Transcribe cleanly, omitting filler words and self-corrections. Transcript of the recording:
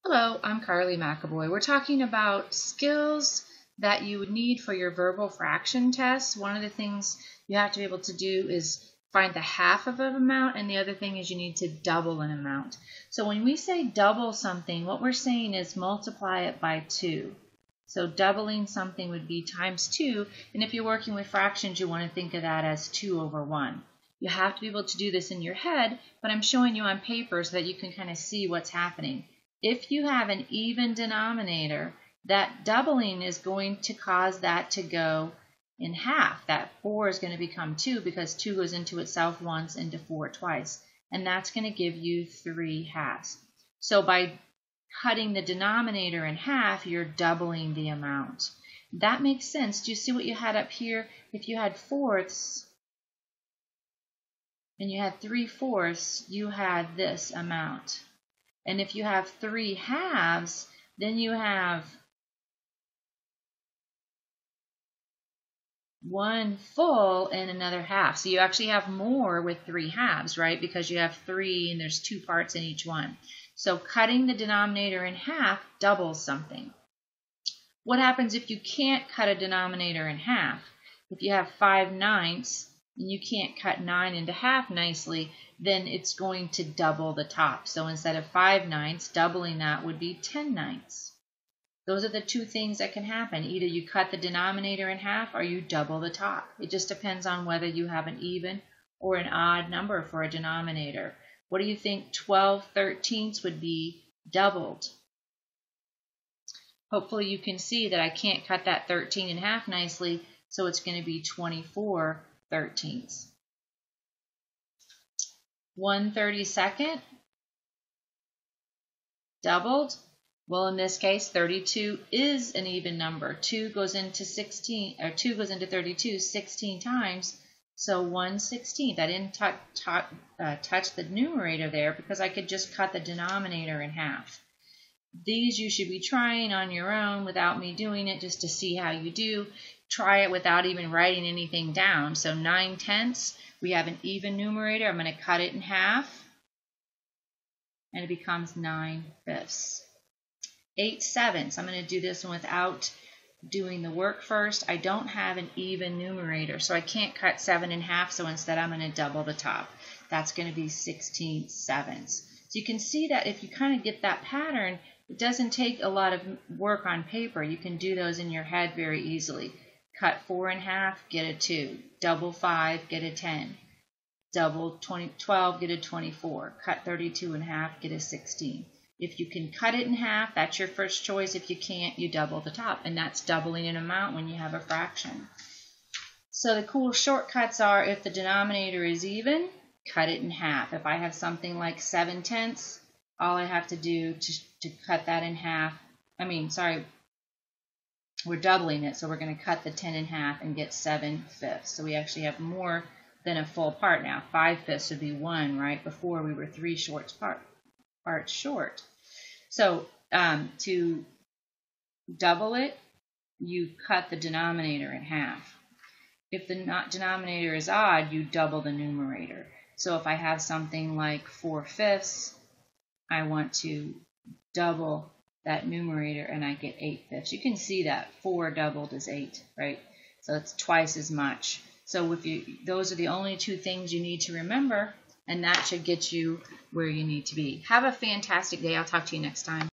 Hello, I'm Carly McAvoy. We're talking about skills that you would need for your verbal fraction test. One of the things you have to be able to do is find the half of an amount, and the other thing is you need to double an amount. So when we say double something, what we're saying is multiply it by 2. So doubling something would be times 2, and if you're working with fractions, you want to think of that as 2 over 1. You have to be able to do this in your head, but I'm showing you on paper so that you can kind of see what's happening. If you have an even denominator, that doubling is going to cause that to go in half. That 4 is going to become 2 because 2 goes into itself once, into 4 twice. And that's going to give you 3 halves. So by cutting the denominator in half, you're doubling the amount. That makes sense. Do you see what you had up here? If you had fourths and you had 3/4, you had this amount. And if you have 3 halves, then you have 1 full and another half. So you actually have more with 3 halves, right? Because you have 3 and there's 2 parts in each one. So cutting the denominator in half doubles something. What happens if you can't cut a denominator in half? If you have 5/9 and you can't cut 9 into half nicely, then it's going to double the top. So instead of 5/9, doubling that would be 10/9. Those are the two things that can happen. Either you cut the denominator in half or you double the top. It just depends on whether you have an even or an odd number for a denominator. What do you think 12/13 would be doubled? Hopefully you can see that I can't cut that 13 in half nicely, so it's going to be 24/13. 1/32 doubled. Well, in this case, 32 is an even number. 2 goes into 16, or 2 goes into 32 16 times, so 1/16. I didn't touch the numerator there because I could just cut the denominator in half. These you should be trying on your own without me doing it, just to see how you do. Try it without even writing anything down. So 9/10, we have an even numerator. I'm going to cut it in half, and it becomes 9/5. 8/7. I'm going to do this one without doing the work first. I don't have an even numerator, so I can't cut 7 in half, so instead I'm going to double the top. That's going to be 16/7. So you can see that if you kind of get that pattern, it doesn't take a lot of work on paper. You can do those in your head very easily. Cut 4 in half, get a 2. Double 5, get a 10. Double 12, get a 24. Cut 32 in half, get a 16. If you can cut it in half, that's your first choice. If you can't, you double the top. And that's doubling an amount when you have a fraction. So the cool shortcuts are, if the denominator is even, cut it in half. If I have something like 7/10, all I have to do to cut that in half, we're doubling it, so we're going to cut the 10 in half and get 7/5. So we actually have more than a full part now. 5/5 would be 1, right? Before we were 3 parts short. So to double it, you cut the denominator in half. If the denominator is odd, you double the numerator. So if I have something like 4/5, I want to double that numerator and I get 8/5. You can see that 4 doubled is 8, right? So it's twice as much. So those are the only two things you need to remember, and that should get you where you need to be. Have a fantastic day. I'll talk to you next time.